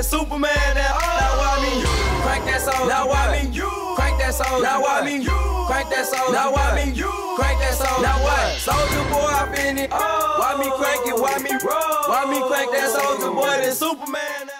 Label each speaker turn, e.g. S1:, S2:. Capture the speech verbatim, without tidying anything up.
S1: than Superman. Now, now why me? Crank that soul. Now why me? Crank that soul. Now why me? Crank that soul. Now why me? Crank that soul. Now what? Soldier boy, I been it. Why me crank it? Why me roll? Why me crank that soldier boy than Superman?